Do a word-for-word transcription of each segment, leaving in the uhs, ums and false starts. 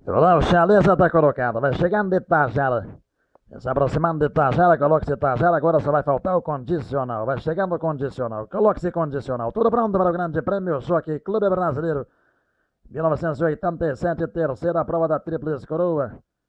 Lá, o Chalé já está colocado. Vai chegando de Itajara. Se aproximando de Itajara, coloque-se Itajara. Agora só vai faltar o condicional. Vai chegando o condicional. Coloque-se condicional. Tudo pronto para o grande prêmio. Só que Clube Brasileiro. mil novecentos e oitenta e sete, terceira prova da Tríplice Coroa.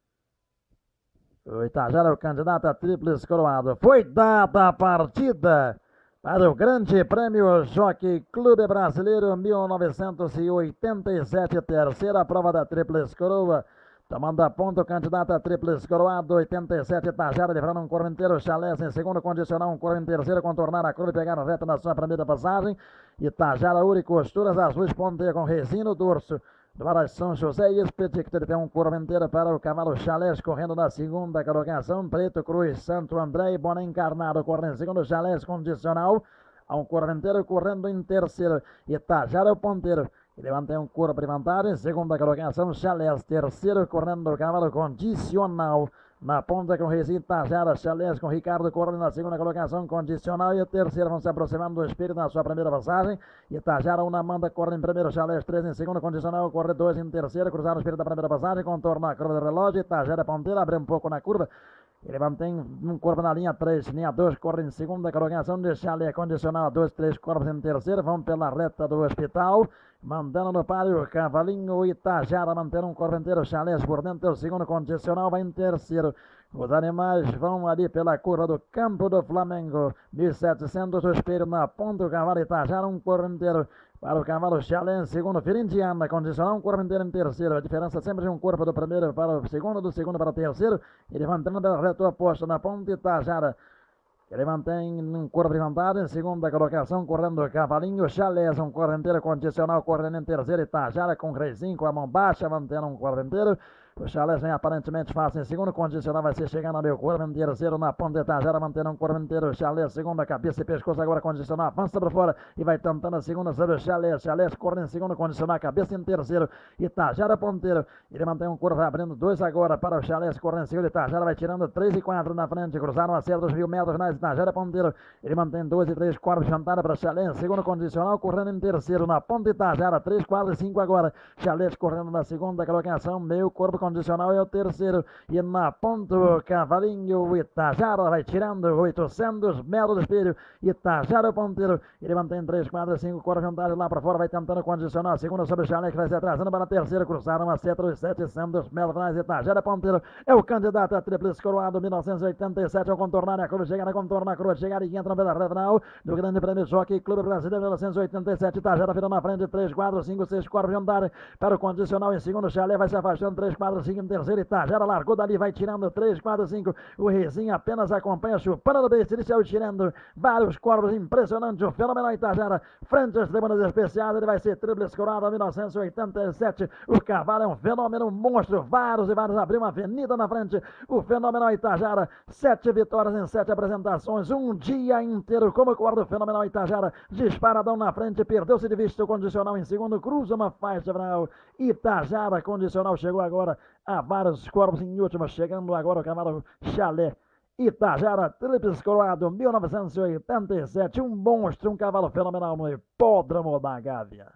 O Itajara é o candidato a Tríplice Coroado. Foi dada a partida para o Grande Prêmio Jockey Clube Brasileiro mil novecentos e oitenta e sete, terceira prova da Tríplice Coroa. Tomando a ponta o candidato a Tríplice Coroado, oitenta e sete, Itajara, livrando um corpo inteiro, Chalés em segundo, condicional, um corpo em terceiro, contornar a curva e pegar a reta na sua primeira passagem. Itajara, Uri, costuras, azuis, ponteia com resino, dorso. Para São José e Expedicto, ele tem um curva inteira para o cavalo Chalés, correndo na segunda colocação. Preto Cruz, Santo André e Bona Encarnado, correndo em segundo, Chalés condicional. Há um curva inteiro correndo em terceiro. Itajara o ponteiro. Ele mantém um curva de vantagem. Segunda colocação, Chalés. Terceiro, correndo o cavalo condicional. Na ponta com Rezi Itajara, Chalés com Ricardo correndo na segunda colocação, condicional. E a terceira vão se aproximando do espírito na sua primeira passagem. Itajara, uma manda, corre em primeiro, Chalés três em segundo, condicional, corre dois em terceiro, cruzar o espírito da primeira passagem, contorna a curva do relógio. Itajara ponteira, abre um pouco na curva. Ele mantém um corpo na linha três, linha dois, corre em segunda colocação, de Chalé condicional, dois, três corpos em terceiro, vão pela reta do hospital, mandando no páreo, cavalinho Itajara, mantendo um corpo inteiro, Chalés por dentro, o segundo condicional vai em terceiro. Os animais vão ali pela curva do Campo do Flamengo, mil e setecentos, o espelho na ponta, o cavalo Itajara, um corpo inteiro. Para o cavalo Chalé em segundo, Firindiana, condicional, um corpo inteiro em terceiro. A diferença sempre de um corpo do primeiro para o segundo, do segundo para o terceiro. Ele mantendo pela reta oposta na ponta Itajara. Ele mantém um corpo de vantagem, segunda colocação, correndo o cavalinho Chalé, um corpo inteiro condicional, correndo em terceiro. Itajara com Reizinho, com a mão baixa, mantendo um corpo inteiro. O Chalé vem aparentemente fácil em segundo, condicional vai ser chegando ao meu corpo em terceiro, na ponta Itajara, mantendo um corpo inteiro. Chalé, segunda, cabeça e pescoço, agora condicional, avança para fora e vai tentando a segunda sobre o Chalé. Chalé corre em segundo, condicional, cabeça em terceiro. Itajara ponteiro, ele mantém um corpo, vai abrindo dois agora para o Chalé, corre em segundo. Itajara vai tirando três e quatro na frente, cruzaram a cerca dos mil metros, na Itajara ponteiro, ele mantém dois e três corpos, jantada para Chalé, segundo condicional, correndo em terceiro, na ponta Itajara, três, quatro e cinco agora. Chalé correndo na segunda colocação, meio corpo condicional é o terceiro, e na ponta o cavalinho Itajara vai tirando oitocentos metros do espelho. Itajara o ponteiro, ele mantém três, quatro, cinco corpos jantados lá para fora, vai tentando condicionar, segunda sobre o Chalé, que vai se atrasando para a terceira, cruzaram a seta dos setecentos metros finais. Itajara ponteiro é o candidato a Tríplice Coroado mil novecentos e oitenta e sete, ao contornar a cruz, chegar a contornar a cruz, chegar e entram pela reta final do Grande Prêmio Jockey Clube Brasileiro mil novecentos e oitenta e sete. Itajara virou na frente, três, quatro, cinco, seis corpos jantados para o condicional em segundo. Chalé vai se afastando, três, quatro, cinco em terceiro. Itajara largou dali, vai tirando três, quatro, cinco. O Rezinho apenas acompanha, chupando do beijo, ele saiu tirando vários corpos, impressionante o fenômeno Itajara. Frente às tribunas especiais, ele vai ser Tríplice Coroado mil novecentos e oitenta e sete. O cavalo é um fenômeno, um monstro, vários e vários, abriu uma avenida na frente. O fenômeno Itajara, sete vitórias em sete apresentações, um dia inteiro. Como corre o fenômeno Itajara, disparadão na frente, perdeu-se de vista o condicional em segundo, cruza uma faixa final. Itajara, condicional, chegou agora a vários corpos em última, chegando agora o cavalo Chalé. Itajara, Tríplice Coroado mil novecentos e oitenta e sete, um monstro, um cavalo fenomenal no hipódromo da Gávea.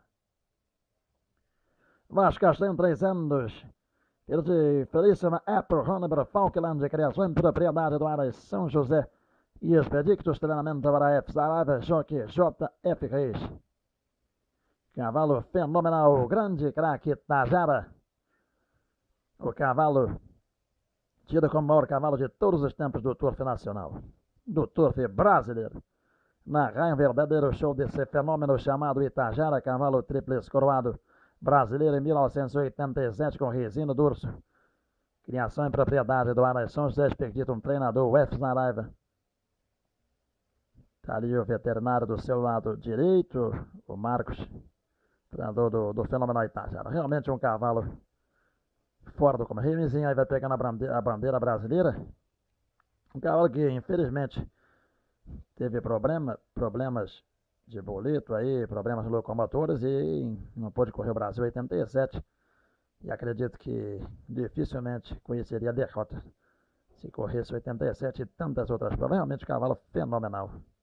Vasco Castanho, três anos. Ele de Felíssima Apple Runner Falkland, criação em propriedade do Aras São José e Expedictos, treinamento para a F Saraiva, Jockey J F Reis. Cavalo fenomenal, grande craque Itajara. O cavalo tido como o maior cavalo de todos os tempos do Turf Nacional, do Turf Brasileiro. Narrar um verdadeiro show desse fenômeno chamado Itajara, cavalo Tríplice Coroado brasileiro em mil novecentos e oitenta e sete, com resino dorso. Criação em propriedade do Aras São José, Expedito, um treinador, o F. Saraiva. Está ali o veterinário do seu lado direito, o Marcos, treinador do, do fenômeno Itajara. Realmente um cavalo fora do comum. Remizinho aí vai pegando a bandeira, a bandeira brasileira. Um cavalo que infelizmente teve problema, problemas de boleto aí, problemas locomotores e não pôde correr o Brasil oitenta e sete. E acredito que dificilmente conheceria a derrota se corresse oitenta e sete e tantas outras provas. Realmente um cavalo fenomenal.